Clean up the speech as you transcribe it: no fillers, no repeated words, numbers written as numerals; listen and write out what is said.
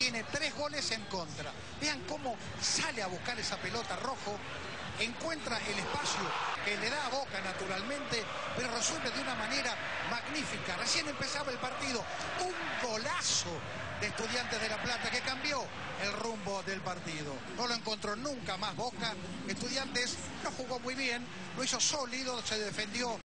tiene 3 goles en contra. Vean cómo sale a buscar esa pelota Rojo, encuentra el espacio que le da a Boca naturalmente, pero resuelve de una manera magnífica. Recién empezaba el partido, un golazo de Estudiantes de La Plata que cambió el rumbo del partido. No lo encontró nunca más Boca. Estudiantes no jugó muy bien, lo hizo sólido, se defendió